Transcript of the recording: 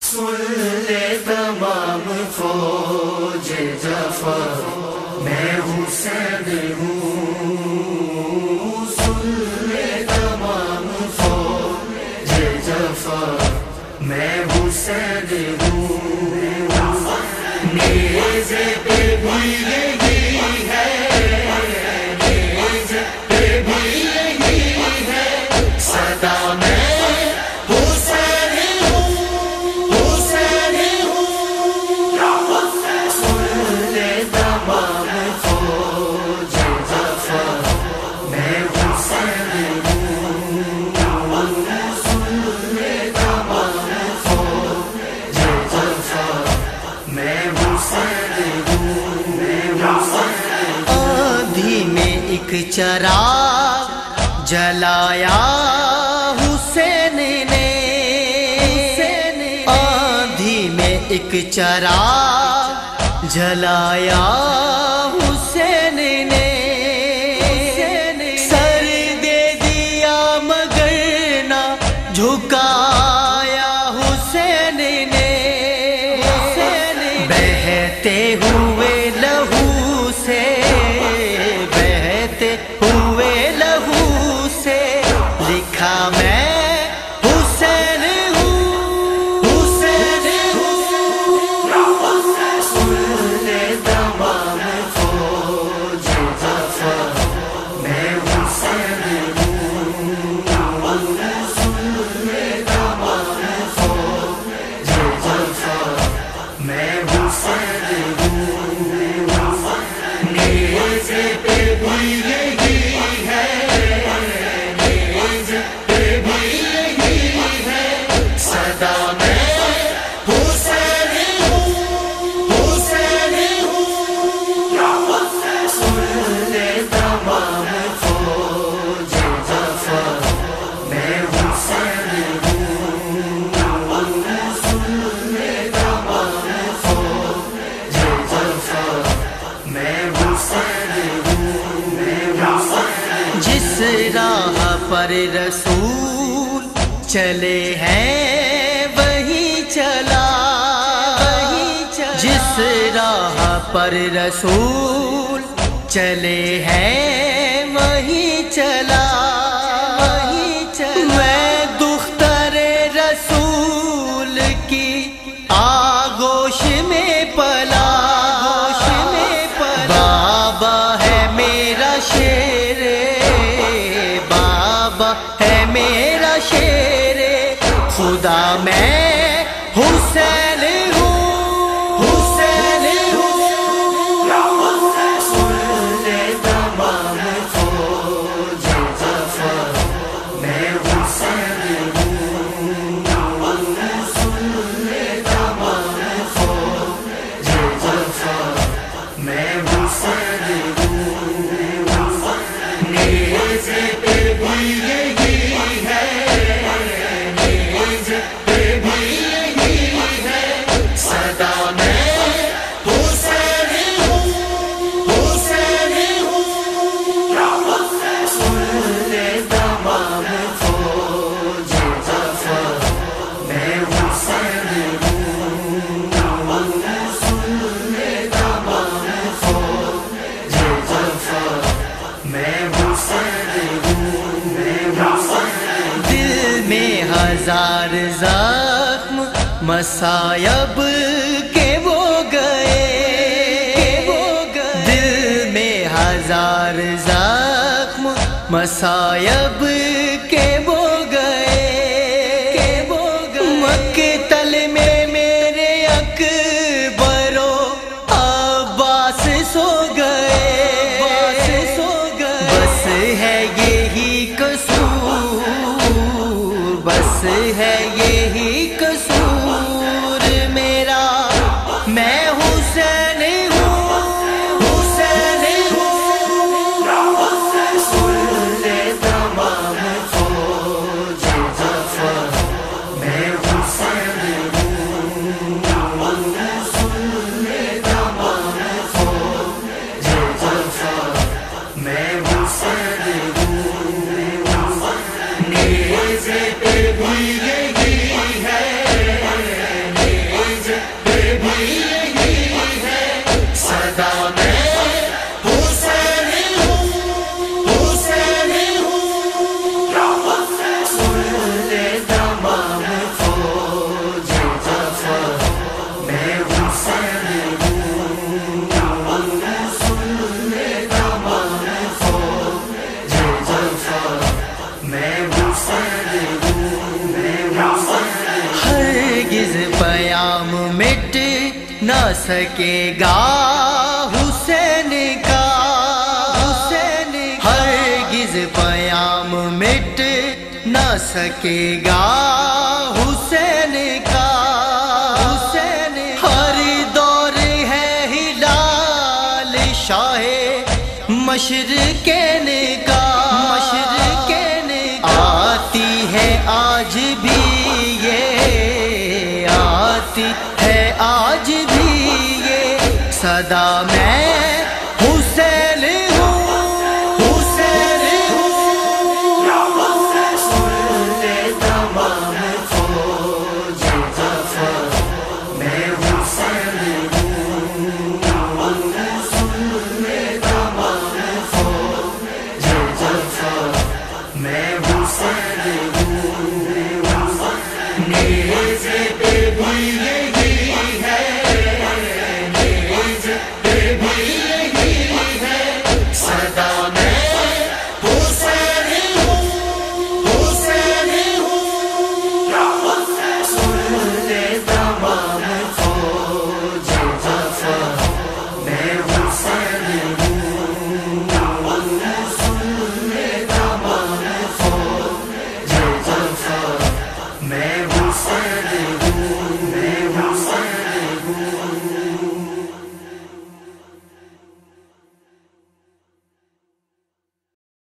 سن لے تمام فوج جعفر میں حسین ہوں، سن لے تمام فوج جعفر میں حسین ہوں، نیزے پہ بھی یہی ہے، نیزے پہ بھی یہی ہے صدا میں ایک چراغ جلایا حسین نے، آندھی میں ایک چراغ جلایا حسین نے، سر دے دیا مگر نہ جھکایا حسین نے، بہتے ہوئے لہو سے ہوئے لہو سے لکھا میں حسین ہوں، حسین ہوں، سن لے تمام فوج جعفر میں حسین ہوں، سن لے تمام فوج جعفر میں حسین ہوں، نیزے پہ بھی یہی ہے، نیزے پہ بھی یہی ہے صدا میں حسین ہوں، حسین ہوں، سن لے تمام فوج جعفر میں حسین ہوں، سن لے تمام فوج جعفر میں حسین ہوں، جس راہ پر رسول چلے ہیں وہیں چلا، جس راہ پر رسول چلے ہیں وہیں چلا، میں دختر رسول کی آغوش میں پلا، بابا ہے میرا شیر، بابا ہے میرا شیر خدا، میں حسین ہوں، حسین ہوں، سن لے تمام فوج جعفر میں حسین ہوں، سن لے تمام فوج جعفر میں حسین ہوں، نیزے پہ بھی یہی ہے، نیزے پہ بھی یہی ہے صدا میں حسین ہوں، حسین ہوں، سن لے تمام فوج جعفر میں حسین ہوں، سن لے تمام فوج جعفر میں حسین ہوں، دل میں ہزار زخم مصائب کے وہ گئے، دل میں ہزار زخم مصائب کے وہ گئے، مقتل میں میرے اکبر و عباس سو گئے، بس ہے یہی قصور، بس ہے یہی قصور میرا، میں حسین ہوں، حسین ہوں، سن لے تمام فوج جعفر میں حسین ہوں، سن لے تمام فوج جعفر میں حسین ہوں، نیزے پہ بھی یہی ہے، پیام مٹ نہ سکے گا حسین کا، ہرگز پیام مٹ نہ سکے گا حسین کا، ہر دور ہے ہلال شاہ مشرقین کا، آتی ہے آج بھی یہ، آتی ہے آج بھی یہ صدا میں